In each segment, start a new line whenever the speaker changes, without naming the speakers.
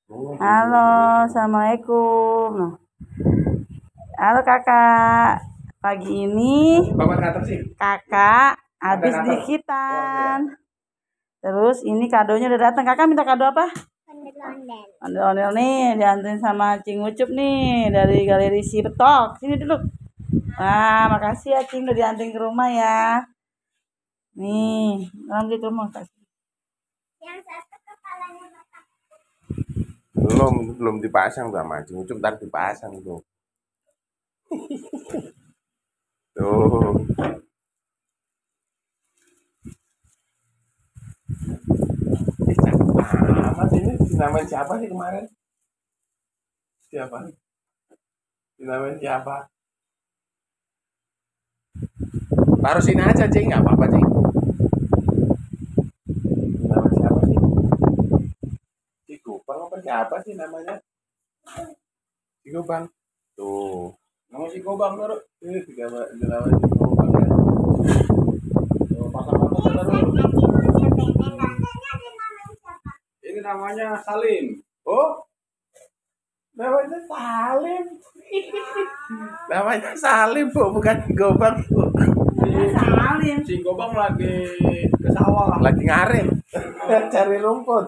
Halo, assalamualaikum. Halo kakak. Pagi ini kakak habis dikitan. Terus ini kadonya udah datang. Kakak minta kado apa? Ondel-ondel nih, dianterin sama Cing Ucup nih dari Galeri Si Betok. Sini dulu. Nah, makasih ya Cing udah dianterin ke rumah ya. Nih, nanti ke rumah kasih.
Yang satu kepalanya belum dipasang sama Cing Ucup, ntar dipasang tuh. Tuh. Amat ini dinamain siapa sih kemarin? Siapa? Dinamain siapa? Taruh sini aja, Cing, nggak apa-apa, Cing. Dinamain siapa sih? Cikupang apa siapa sih namanya? Cikupang. Tuh. Nama Cikupang taruh. Ini dinamain Cikupang ya. Tuh, pasang apa taruh? Ini namanya Salim. Oh, namanya Salim. Namanya Salim, Bu, bukan Gobang, Bu.
Salim.
Si Gobang lagi ke sawah.
Lagi ngarit. Cari rumput.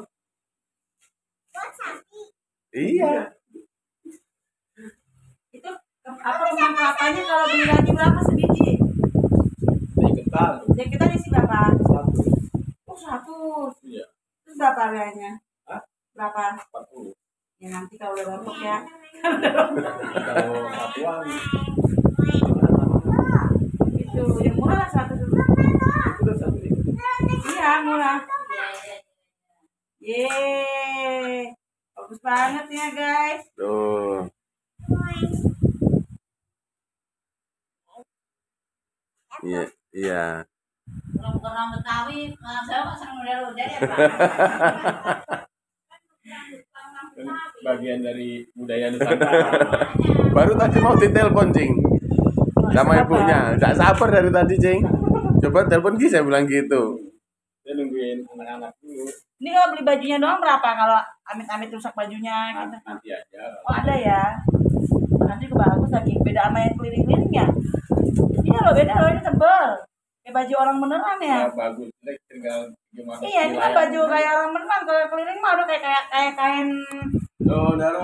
Iya.
Itu apa rumah kelapanya kalau beli lagi berapa sebiji?
Iketan.
Kita isi berapa?
Satu.
Oh, satu.
Iya.
Terus berapa harganya?
Hah?
Berapa?
40.
Ya nanti kalau udah rontok ya.
Kalau satuan.
Itu yang murah lah satu dulu.
Udah satu ini.
Iya murah. Yeay, bagus banget ya guys.
Tuh. Iya, iya.
Orang Betawi, saya nggak senang udah ya Pak.
Bagian dari budaya Nusantara.
Baru tadi mau ditelepon, Cing. Sama ibunya. Nggak sabar dari tadi, Cing. Coba telepon Ki, saya bilang gitu.
Saya nungguin anak-anak dulu.
Ini kalau beli bajunya doang berapa kalau amit-amit rusak bajunya gitu?
Nanti aja.
Oh ada ya. Nanti juga bagus lagi. Beda sama yang keliling-keliling ya. Iya loh beda loh ini tebel. Kayak baju orang beneran ya.
Ya, bagus. Tinggal gimana?
Iya ini kan baju kayak orang beneran. Kalau keliling mah udah kayak kain.
Tuh, daruh.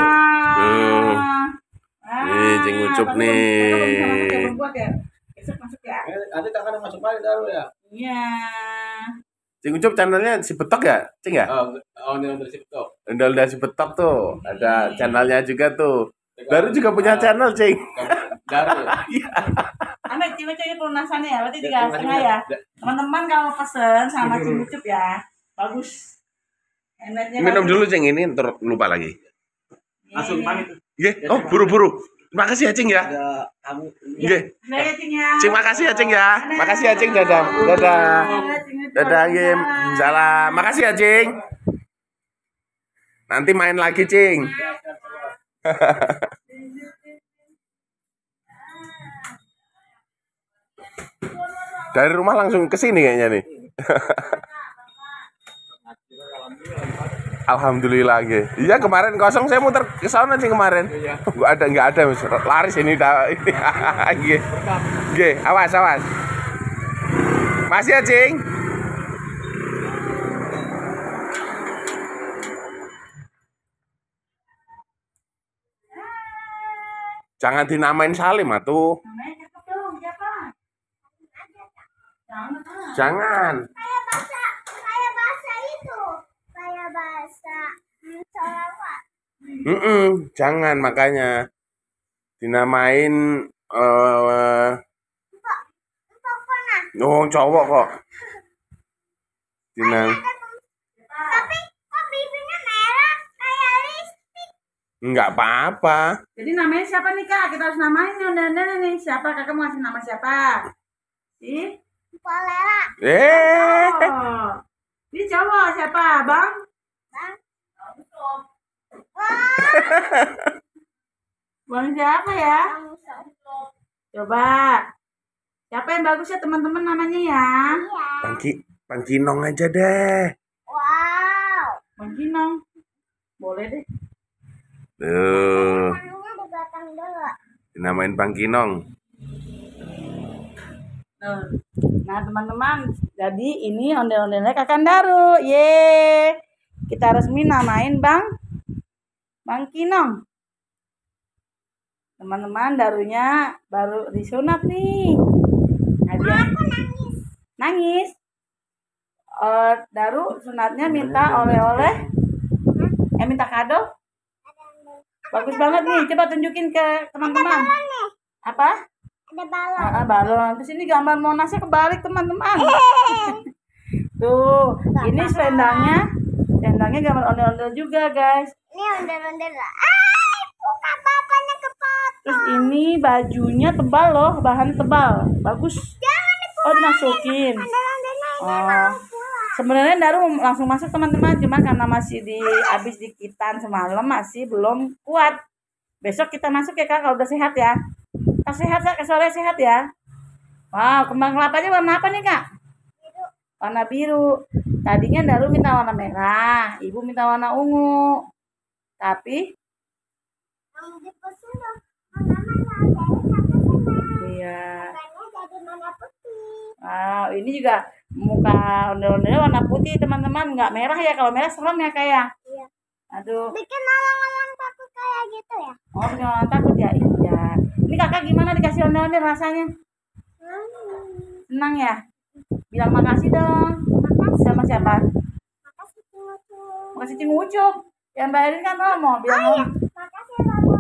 Nih, Cing Ucup nih.
Besok masuk ya.
Nanti tak akan masuk lagi daruh ya.
Iya.
Cing Ucup channelnya Si Betok ya, Cing ya?
Oh, ini dari TikTok.
Udah Si Betok tuh. Ada channelnya juga tuh. Daru juga punya channel, Cing.
Daruh.
Iya.
Amit, cewek-cewek pelunasannya ya, berarti 3,5 ya. Teman-teman kalau pesen sama Cing Ucup ya, bagus.
Minum dulu, Cing, ini ntar lupa lagi.
Langsung pamit.
Nggih. Oh, buru-buru. Makasih ya, Cing ya.
Ada kamu.
Nggih.
Dadah Cing ya.
Cing, makasih ya, Cing ya. Makasih ya, Cing. Dadah. Dadah. Dadah, Gim. Salam. Makasih ya, Cing. Nanti main lagi, Cing. Dari rumah langsung ke sini kayaknya nih. Alhamdulillah, nggih. Iya, kemarin kosong saya muter ke sana sih kemarin. Enggak ada, Mas. Laris ini dah ini. Nggih. Nggih, awas. Masih ya, Cing. Jangan dinamain Salim atuh.
Namanya cakep dong, siapa?
Jangan.
Kayak bahasa itu. Kayak bahasa Sarawak.
Jangan makanya dinamain cowok kok.
Tapi kok bibirnya merah kayak lipstick.
Enggak apa-apa.
Jadi namanya siapa nih Kak? Kita harus namain nih. Siapa? Kakak mau ngasih nama siapa? Ih.
Polela.
Oh. Ini cowok siapa? Bang? Bang siapa ya? Coba. Siapa yang bagus ya teman-teman namanya ya?
Bang Kinong aja deh.
Wow.
Bang Kinong. Boleh. boleh deh.
Tuh,
Tangannya digotong dulu.
dinamain Bang Kinong.
Nah teman-teman, jadi ini ondel-ondelnya Kakak Daru. Ye, kita resmi namain Bang Kinong. Teman-teman, darunya baru disunat nih. Hadiah.
Aku nangis.
Nangis. Daru sunatnya minta oleh-oleh. Minta kado. Bagus banget nih. Coba tunjukin ke teman-teman.
Nih,
Apa?
ada balon.
Balon. Terus ini gambar Monasnya kebalik teman-teman. Tuh, ini selendangnya. Selendangnya gambar ondel-ondel juga, guys.
Ini ondel-ondel. Buka bapaknya kepotong.
Terus ini bajunya tebal loh, bahan tebal. Bagus.
Jangan
Oh, dimasukin.
ondel-ondelnya ini
Oh.
mau pulang.
Sebenarnya Daru langsung masuk teman-teman, cuma karena masih habis dikitan semalam masih belum kuat. Besok kita masuk ya Kak, kalau udah sehat ya. Kak sehat Kak, sore sehat ya. Wow, kembang kelapanya warna apa nih Kak? Warna biru. Tadinya Daru minta warna merah, Ibu minta warna ungu. Tapi
Yang dipesen dong. Mana-mana jadi kakak senang.
iya.
Makanya jadi mana putih.
Wow, ini juga muka ondel-ondel warna putih teman-teman, nggak merah ya. Kalau merah serem ya kayak.
Iya.
Aduh.
Bikin orang-orang takut kayak gitu ya.
Oh, bikin orang takut ya? Iya. Ini kakak gimana dikasih ondel-ondel rasanya? Senang ya? Bilang makasih dong. Sama siapa?
Makasih Cimucu.
Makasih Cing Ucup. Yang bayarin kan Romo. Bilang
Makasih Romo.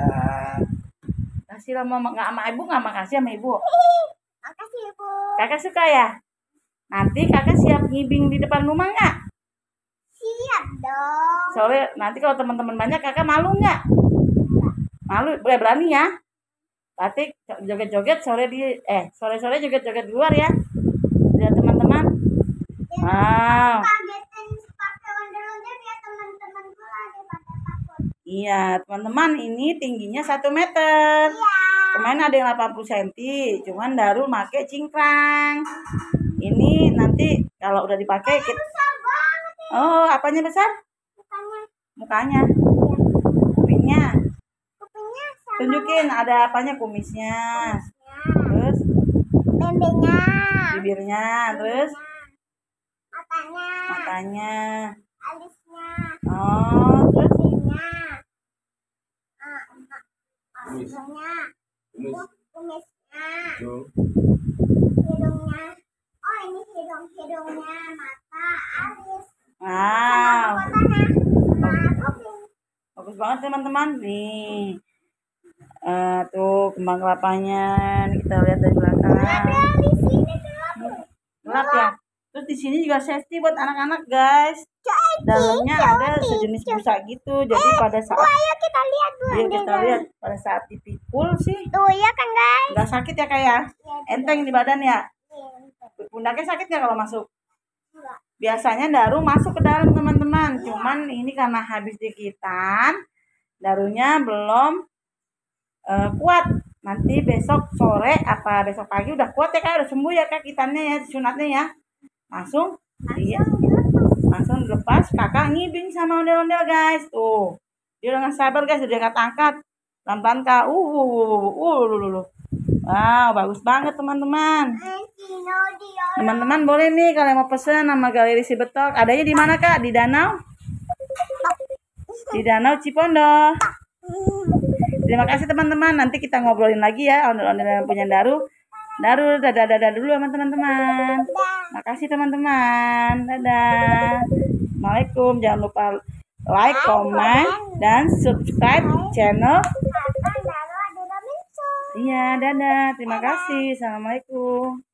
kasih Romo nggak sama ibu, nggak makasih sama ibu.
Makasih Ibu.
Kakak suka ya? Nanti kakak siap ngibing di depan rumah nggak?
Siap dong.
Soalnya nanti kalau teman-teman banyak kakak malu nggak? Malu, berani ya? Berarti joget-joget sore-sore joget-joget di luar ya. Lihat teman-teman. Wow.
Kagetin pakai ondel-ondel biar teman-temanku lagi pada takut.
Iya, teman-teman, ini tingginya 1 meter.
Iya.
Kemarin ada yang 80 cm, cuman Daru make cingkrang. Ini nanti kalau udah dipakai kita...
Besar banget nih
Oh, apanya besar?
mukanya.
Mukanya. Kupingnya.
Kupingnya sama
Tunjukin ada apanya, kumisnya. Terus
bembenya.
bibirnya, terus
Matanya.
matanya.
Alisnya.
Oh, terus
Bibirnya.
Kumis.
Hidungnya.
Kumis.
Kumisnya.
Hidung.
Hidungnya. Oh ini hidungnya. Mata. Alis.
wow.
Matanya. Sama kuping.
Bagus banget teman-teman. Nih. Tuh kembang kelapanya. Nih, kita lihat dari belakang.
Di sini gelap.
Gelap ya. Terus di sini juga safety buat anak-anak, guys. Dalamnya ada sejenis busa gitu. Jadi pada saat
Ayo kita lihat dulu.
kita lihat pada saat dipikul sih
Tuh ya kan guys.
nggak sakit ya kayak enteng di badan ya. Pundaknya sakit nggak kalau masuk? Biasanya Daru masuk ke dalam teman-teman. Cuman ini karena habis dikitan, Darunya belum kuat. Nanti besok sore apa besok pagi udah kuat ya Kak, udah sembuh ya Kak kitannya ya, sunatnya ya. Langsung iya. Langsung dilepas, kakak ngibing sama ondel-ondel guys. Tuh. Dia udah nggak sabar guys, udah angkat-angkat. Pelan-pelan Kak. Wow, bagus banget teman-teman. Teman-teman boleh nih kalau mau pesen sama Galeri Si Betok. Adanya di mana Kak? Di Danau? Di Danau Cipondo. Terima kasih teman-teman. Nanti kita ngobrolin lagi ya ondel-ondel yang punya Daru. Daru, dadah dulu sama teman-teman. Makasih teman-teman. Dadah. Assalamualaikum. Jangan lupa like, comment, dan subscribe channel. Iya, dadah. Terima kasih. Assalamualaikum.